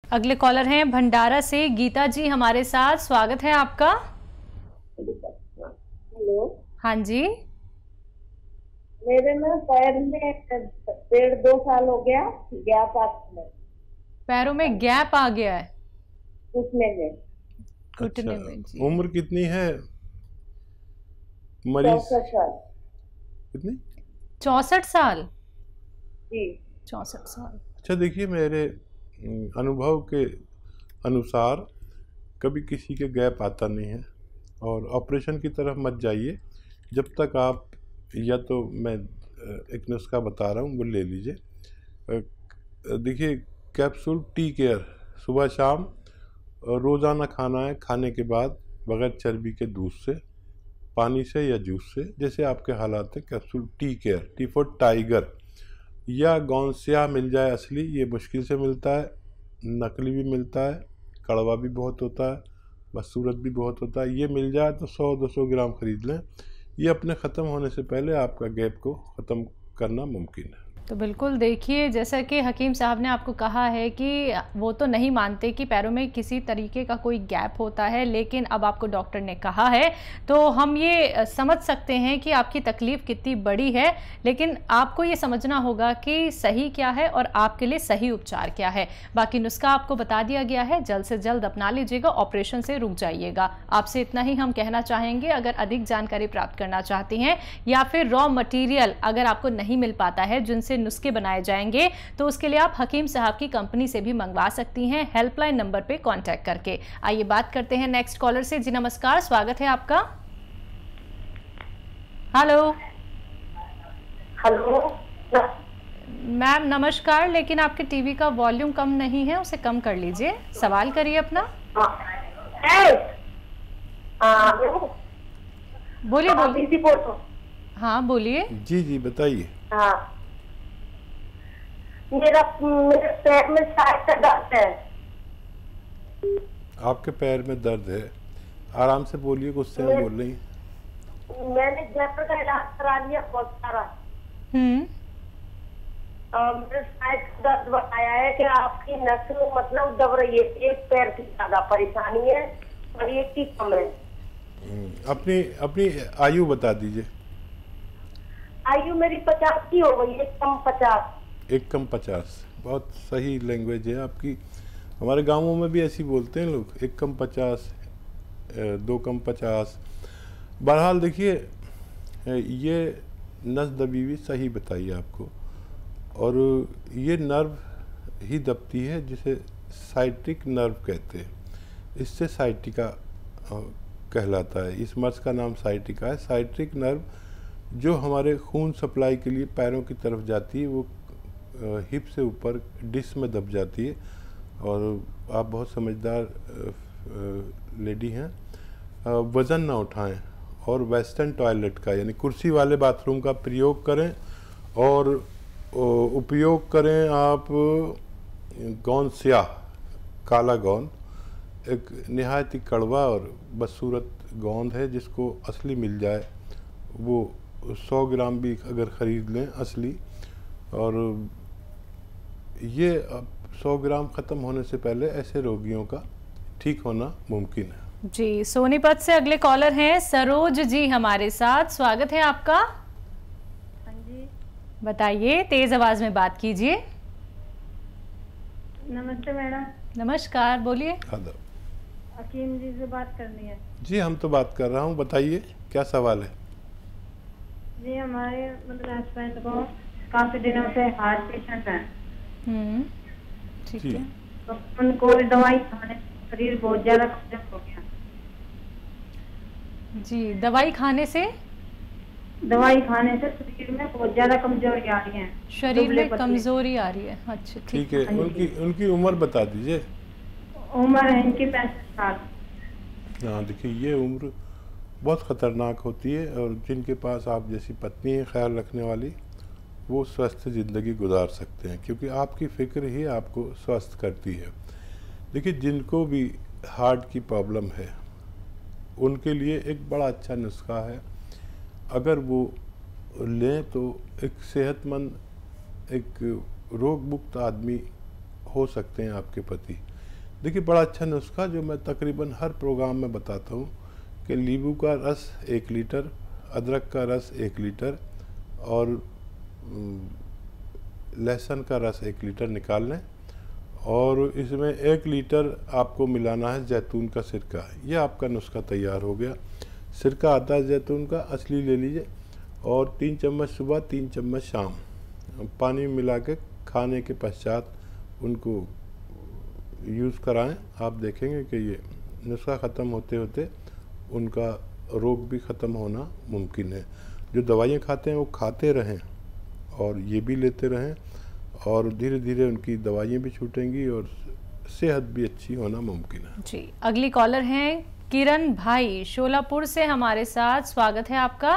अगले कॉलर हैं भंडारा से गीता जी हमारे साथ, स्वागत है आपका। हेलो। हाँ जी। मेरे ना पैर में 1.5-2 साल हो गया गैप आता है। पैरों में गैप आ गया है घुटने में। घुटने अच्छा, में जी। उम्र कितनी है मरीज? 64 साल। कितनी? 64 साल जी। 64 साल। अच्छा देखिए, मेरे अनुभव के अनुसार कभी किसी के गैप आता नहीं है, और ऑपरेशन की तरफ मत जाइए जब तक आप, या तो मैं एक नुस्खा बता रहा हूँ वो ले लीजिए। देखिए, कैप्सूल टी केयर सुबह शाम रोज़ाना खाना है, खाने के बाद बगैर चर्बी के दूध से, पानी से या जूस से, जैसे आपके हालात हैं। Capsule T care, T for tiger, या गौनसिया मिल जाए असली, ये मुश्किल से मिलता है, नकली भी मिलता है, कड़वा भी बहुत होता है, बदसूरत भी बहुत होता है। ये मिल जाए तो 100-200 ग्राम खरीद लें। ये अपने ख़त्म होने से पहले आपका गैप को ख़त्म करना मुमकिन है। तो बिल्कुल देखिए, जैसा कि हकीम साहब ने आपको कहा है कि वो तो नहीं मानते कि पैरों में किसी तरीके का कोई गैप होता है, लेकिन अब आपको डॉक्टर ने कहा है तो हम ये समझ सकते हैं कि आपकी तकलीफ़ कितनी बड़ी है। लेकिन आपको ये समझना होगा कि सही क्या है और आपके लिए सही उपचार क्या है। बाकी नुस्खा आपको बता दिया गया है, जल्द से जल्द अपना लीजिएगा, ऑपरेशन से रुक जाइएगा। आपसे इतना ही हम कहना चाहेंगे। अगर अधिक जानकारी प्राप्त करना चाहती हैं या फिर रॉ मटेरियल अगर आपको नहीं मिल पाता है जिनसे नुस्खे बनाए जाएंगे, तो उसके लिए आप हकीम साहब की कंपनी से भी मंगवा सकती हैं, हेल्पलाइन नंबर पे कांटेक्ट करके। आइए बात करते हैं नेक्स्ट कॉलर से। जी नमस्कार, स्वागत है आपका। हेलो। हेलो मैम नमस्कार, लेकिन आपके टीवी का वॉल्यूम कम नहीं है, उसे कम कर लीजिए। सवाल करिए अपना। बोलिए बोलिए। हाँ बोलिए। जी जी बताइए। हाँ, मेरे पैर में साइड का दर्द है। आपके पैर में दर्द है, आराम से बोलिए, गुस्से में बोल रही हैं। मैंने जयपुर का इलाज करा लिया बहुत सारा। मेरे साइड का दर्द बताया है कि आपकी नस मतलब दब रही है, एक पैर की ज्यादा परेशानी है और एक की कम है। अपनी अपनी आयु बता दीजिए। आयु मेरी 50 की हो गई, एक कम 50। एक कम 50, बहुत सही लैंग्वेज है आपकी। हमारे गांवों में भी ऐसी बोलते हैं लोग, एक कम 50, 2 कम 50। बहरहाल देखिए, ये नस दबी हुई सही बताइए आपको, और ये नर्व ही दबती है जिसे साइटिक नर्व कहते हैं। इससे साइटिका कहलाता है। इस मर्ज का नाम साइटिका है। साइट्रिक नर्व जो हमारे खून सप्लाई के लिए पैरों की तरफ जाती है, वो हिप से ऊपर डिस्क में दब जाती है। और आप बहुत समझदार लेडी हैं। वज़न ना उठाएं और वेस्टर्न टॉयलेट का यानी कुर्सी वाले बाथरूम का प्रयोग करें, और उपयोग करें आप गौन स्याह, काला गौन, एक निहायत ही कड़वा और बदसूरत गोंद है, जिसको असली मिल जाए वो 100 ग्राम भी अगर ख़रीद लें असली, और ये 100 ग्राम ख़त्म होने से पहले ऐसे रोगियों का ठीक होना मुमकिन है। जी सोनीपत से अगले कॉलर हैं सरोज जी हमारे साथ, स्वागत है आपका। हाँ जी बताइए, तेज आवाज में बात कीजिए। नमस्ते मैडम। नमस्कार, बोलिए। हकीम जी से बात करनी है। जी हम तो बात कर रहा हूँ, बताइए क्या सवाल है। जी हमारे मतलब हस्बैंड को काफी दिनों से हार्ट पेशेंट है। ठीक है। तो उनको दवाई खाने से शरीर बहुत ज्यादा कमजोर हो गया। जी दवाई खाने से शरीर में बहुत ज्यादा कमजोरी आ रही है। शरीर में कमजोरी आ रही है। अच्छा ठीक है। उनकी उम्र बता दीजिए। उम्र है इनकी 65 साल। हाँ देखिए, ये उम्र बहुत ख़तरनाक होती है, और जिनके पास आप जैसी पत्नी है ख्याल रखने वाली, वो स्वस्थ ज़िंदगी गुजार सकते हैं, क्योंकि आपकी फ़िक्र ही आपको स्वस्थ करती है। देखिए, जिनको भी हार्ट की प्रॉब्लम है उनके लिए एक बड़ा अच्छा नुस्खा है। अगर वो लें तो एक सेहतमंद, एक रोग मुक्त आदमी हो सकते हैं आपके पति। देखिए बड़ा अच्छा नुस्खा जो मैं तकरीबन हर प्रोग्राम में बताता हूँ कि नींबू का रस 1 लीटर, अदरक का रस 1 लीटर और लहसुन का रस 1 लीटर निकाल लें और इसमें 1 लीटर आपको मिलाना है जैतून का सिरका। ये आपका नुस्खा तैयार हो गया। सिरका आता है जैतून का, असली ले लीजिए और 3 चम्मच सुबह 3 चम्मच शाम पानी में मिला के खाने के पश्चात उनको यूज़ कराएं। आप देखेंगे कि ये नुस्खा ख़त्म होते होते उनका रोग भी ख़त्म होना मुमकिन है। जो दवाइयाँ खाते हैं वो खाते रहें और ये भी लेते रहें और धीरे धीरे उनकी दवाइयाँ भी छूटेंगी और सेहत भी अच्छी होना मुमकिन है। जी, अगली कॉलर हैं किरण भाई शोलापुर से हमारे साथ। स्वागत है आपका।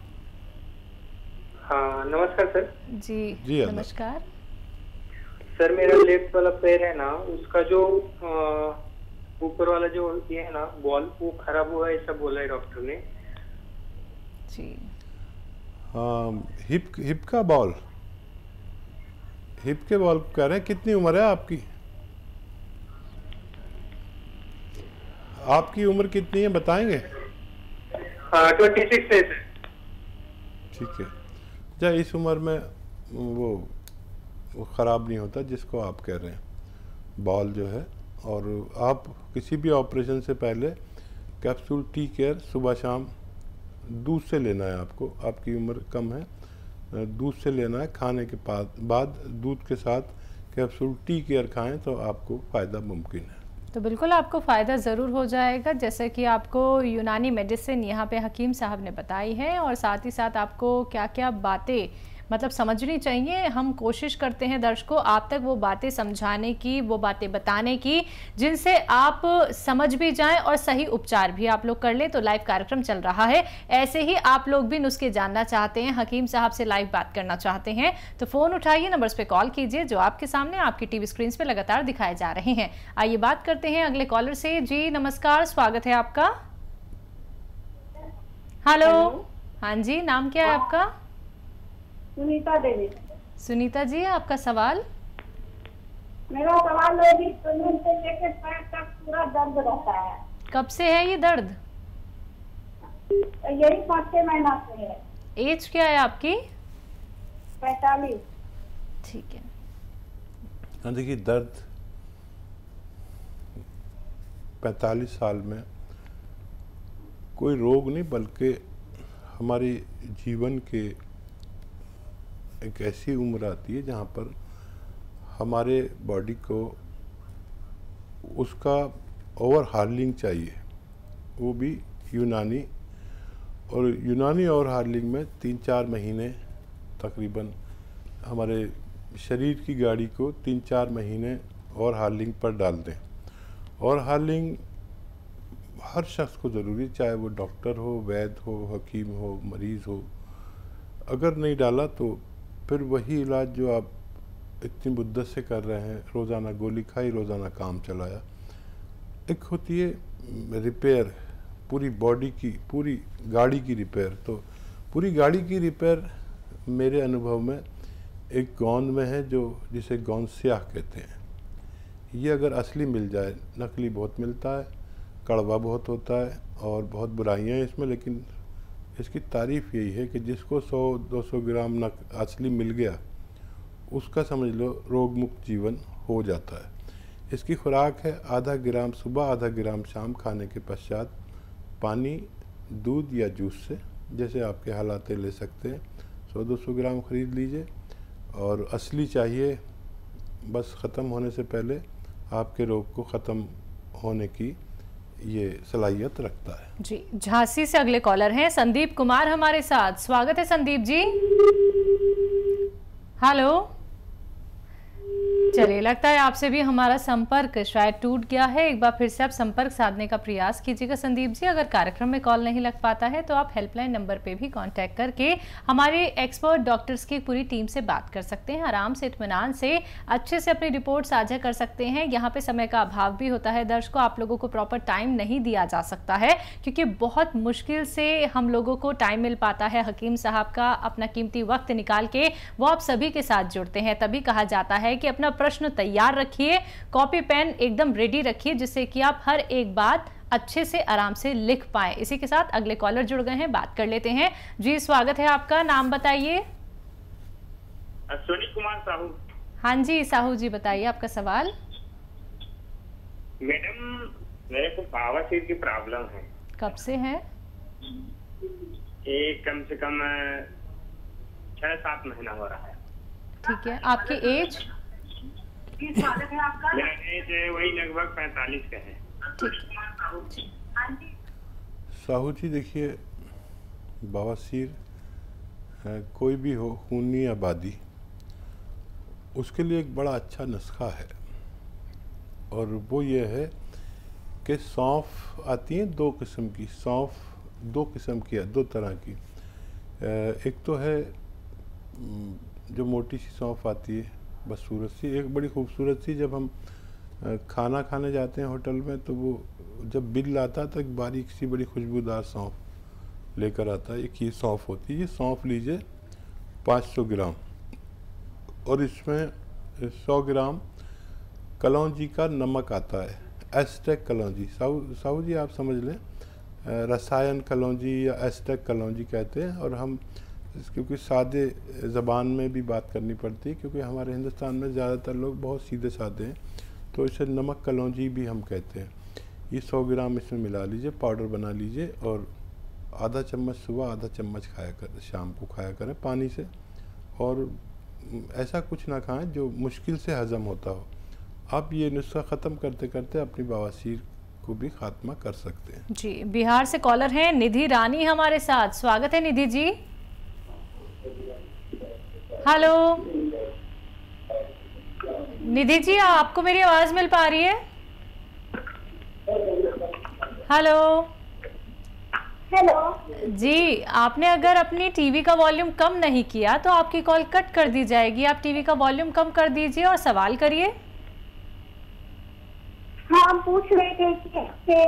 हाँ नमस्कार सर। जी नमस्कार सर। मेरा लेफ्ट वाला पैर है ना, उसका जो ऊपर वाला जो ये है ना बॉल, वो खराब हुआ है ऐसा बोला है डॉक्टर ने। जी हाँ, हिप का बॉल, हिप के बॉल कह रहे हैं। कितनी उम्र है आपकी? आपकी उम्र कितनी है बताएंगे? हाँ 26 है। ठीक है। जा इस उम्र में वो ख़राब नहीं होता जिसको आप कह रहे हैं बॉल जो है। और आप किसी भी ऑपरेशन से पहले कैप्सूल टी केयर सुबह शाम दूध से लेना है आपको। आपकी उम्र कम है, दूध से लेना है। खाने के बाद दूध के साथ कैप्सूल टी केयर खाएं तो आपको फ़ायदा मुमकिन है। तो बिल्कुल आपको फ़ायदा ज़रूर हो जाएगा, जैसे कि आपको यूनानी मेडिसिन यहाँ पे हकीम साहब ने बताई है और साथ ही साथ आपको क्या क्या बातें मतलब समझनी चाहिए। हम कोशिश करते हैं दर्शकों आप तक वो बातें समझाने की, वो बातें बताने की जिनसे आप समझ भी जाएं और सही उपचार भी आप लोग कर लें। तो लाइव कार्यक्रम चल रहा है, ऐसे ही आप लोग भी नुस्खे जानना चाहते हैं, हकीम साहब से लाइव बात करना चाहते हैं तो फ़ोन उठाइए, नंबर्स पे कॉल कीजिए जो आपके सामने आपकी टीवी स्क्रीन पे लगातार दिखाए जा रहे हैं। आइए बात करते हैं अगले कॉलर से। जी नमस्कार, स्वागत है आपका। हेलो। हाँ जी, नाम क्या है आपका? सुनीता देवी। सुनीता जी, आपका सवाल? मेरा सवाल है कि कमर से लेकर पैर तक पूरा दर्द रहता है। कब से है ये दर्द? यही 5-6 महीना से है। एज क्या है आपकी? 45। ठीक है। हाँ देखिए, दर्द 45 साल में कोई रोग नहीं बल्कि हमारे जीवन के एक ऐसी उम्र आती है जहाँ पर हमारे बॉडी को उसका ओवरहार्लिंग चाहिए, वो भी यूनानी। और यूनानी ओवरहार्लिंग में 3-4 महीने तकरीबन हमारे शरीर की गाड़ी को 3-4 महीने ओवरहार्लिंग पर डाल दें। ओवरहार्लिंग हर शख्स को ज़रूरी, चाहे वो डॉक्टर हो, वैद्य हो, हकीम हो, मरीज़ हो। अगर नहीं डाला तो फिर वही इलाज जो आप इतनी मुद्दत से कर रहे हैं, रोज़ाना गोली खाई, रोज़ाना काम चलाया। एक होती है रिपेयर, पूरी बॉडी की, पूरी गाड़ी की रिपेयर। तो पूरी गाड़ी की रिपेयर मेरे अनुभव में एक गोंद में है जो जिसे गोंद स्याह कहते हैं। ये अगर असली मिल जाए, नकली बहुत मिलता है, कड़वा बहुत होता है और बहुत बुराइयाँ हैं इसमें, लेकिन इसकी तारीफ़ यही है कि जिसको 100-200 ग्राम असली मिल गया उसका समझ लो रोग मुक्त जीवन हो जाता है। इसकी खुराक है आधा ग्राम सुबह, आधा ग्राम शाम, खाने के पश्चात पानी, दूध या जूस से, जैसे आपके हालात ले सकते हैं। 100-200 ग्राम ख़रीद लीजिए और असली चाहिए, बस ख़त्म होने से पहले आपके रोग को ख़त्म होने की ये सलाहियत रखता है। जी, झांसी से अगले कॉलर हैं संदीप कुमार हमारे साथ। स्वागत है संदीप जी। हेलो। चलिए, लगता है आपसे भी हमारा संपर्क शायद टूट गया है। एक बार फिर से आप संपर्क साधने का प्रयास कीजिएगा संदीप जी। अगर कार्यक्रम में कॉल नहीं लग पाता है तो आप हेल्पलाइन नंबर पे भी कांटेक्ट करके हमारे एक्सपर्ट डॉक्टर्स की पूरी टीम से बात कर सकते हैं। आराम से, इत्मीनान से, अच्छे से अपनी रिपोर्ट साझा कर सकते हैं। यहाँ पे समय का अभाव भी होता है दर्शकों, आप लोगों को प्रॉपर टाइम नहीं दिया जा सकता है क्योंकि बहुत मुश्किल से हम लोगों को टाइम मिल पाता है। हकीम साहब का अपना कीमती वक्त निकाल के वो आप सभी के साथ जुड़ते हैं, तभी कहा जाता है कि अपना प्रश्न तैयार रखिए, कॉपी पेन एकदम रेडी रखिए, जिससे कि आप हर एक बात अच्छे से आराम से लिख पाए। इसी के साथ अगले कॉलर जुड़ गए हैं, बात कर लेते हैं। जी स्वागत है आपका, नाम बताइए। अश्विनी कुमार साहू। हाँ जी साहू जी, बताइए आपका सवाल। मैडम मेरे को बवासीर की प्रॉब्लम है। कब से है? ये कम से कम 6-7 महीना हो रहा है। ठीक है, आपकी एज? मेरा एज वही लगभग 45 का है। साहू जी देखिए, बवासीर कोई भी हो, खूनी आबादी, उसके लिए एक बड़ा अच्छा नुस्खा है, और वो ये है कि सौंफ आती है 2 किस्म की। सौंफ 2 किस्म की है, 2 तरह की। एक तो है जो मोटी सी सौंफ आती है, बदसूरत सी, एक बड़ी खूबसूरत सी। जब हम खाना खाने जाते हैं होटल में, तो वो जब बिल आता है तो एक बारीक सी बड़ी खुशबूदार सौंफ लेकर आता है। एक ये सौंफ होती है। ये सौंफ लीजिए 500 ग्राम, और इसमें 100 ग्राम कलौंजी का नमक आता है, एस्टेक कलौंजी। साहू जी आप समझ लें, रसायन कलौंजी या एस्टेक कलौंजी कहते हैं। और हम क्योंकि सादे ज़बान में भी बात करनी पड़ती है, क्योंकि हमारे हिंदुस्तान में ज़्यादातर लोग बहुत सीधे साधे हैं, तो इसे नमक कलौंजी भी हम कहते हैं। ये 100 ग्राम इसमें मिला लीजिए, पाउडर बना लीजिए, और आधा चम्मच सुबह, आधा चम्मच खाया कर, शाम को खाया करें पानी से। और ऐसा कुछ ना खाएं जो मुश्किल से हज़म होता हो। आप ये नुस्खा ख़त्म करते करते अपनी बवासीर को भी खात्मा कर सकते हैं। जी, बिहार से कॉलर हैं निधि रानी हमारे साथ। स्वागत है निधि जी। हेलो निधि जी, आपको मेरी आवाज मिल पा रही है? हेलो हेलो जी, आपने अगर अपनी टीवी का वॉल्यूम कम नहीं किया तो आपकी कॉल कट कर दी जाएगी। आप टीवी का वॉल्यूम कम कर दीजिए और सवाल करिए। हाँ, हम पूछ रहे थे कि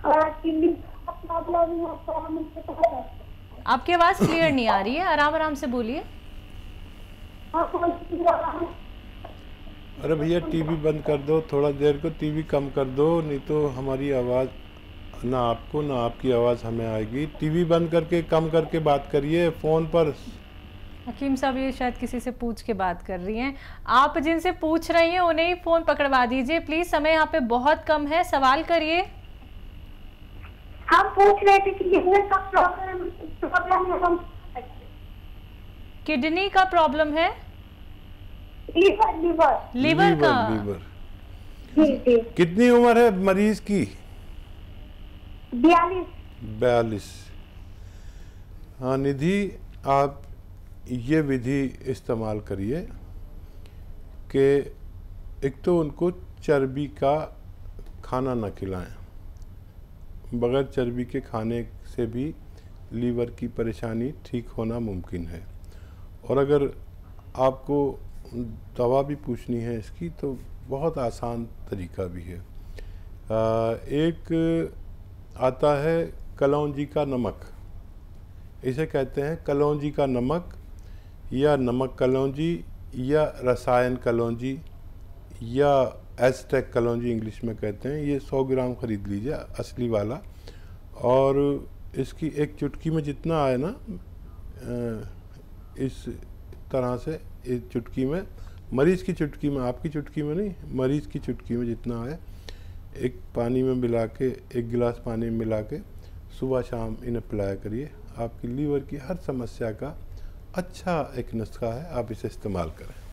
आपकी आवाज क्लियर नहीं आ रही है, आराम आराम से बोलिए। अरे भैया टीवी बंद कर दो, थोड़ा देर को टीवी कम कर दो, नहीं तो हमारी आवाज़ ना आपको ना आपकी आवाज़ हमें आएगी। टीवी बंद करके कम करके बात करिए फ़ोन पर। हकीम साहब ये शायद किसी से पूछ के बात कर रही हैं। आप जिनसे पूछ रही हैं उन्हें ही फ़ोन पकड़वा दीजिए प्लीज़, समय यहाँ पे बहुत कम है। सवाल करिए। हम पूछ रहे थे कि किडनी का प्रॉब्लम है। किडनी का प्रॉब्लम है? लीवर का। जी जी। कितनी उम्र है मरीज की? 42। हाँ निधि, आप ये विधि इस्तेमाल करिए कि एक तो उनको चर्बी का खाना ना खिलाएं। बगैर चर्बी के खाने से भी लीवर की परेशानी ठीक होना मुमकिन है। और अगर आपको दवा भी पूछनी है इसकी, तो बहुत आसान तरीका भी है। एक आता है कलौंजी का नमक, इसे कहते हैं कलौंजी का नमक या नमक कलौंजी या रसायन कलौंजी या एस्टेक कलौंजी इंग्लिश में कहते हैं। ये 100 ग्राम ख़रीद लीजिए, असली वाला। और इसकी एक चुटकी में जितना आए ना, इस तरह से इस चुटकी में, मरीज़ की चुटकी में, आपकी चुटकी में नहीं, मरीज़ की चुटकी में जितना आए, एक पानी में मिला के, 1 गिलास पानी में मिला के सुबह शाम इन्हें पिलाया करिए। आपकी लीवर की हर समस्या का अच्छा एक नुस्खा है, आप इसे इस्तेमाल करें।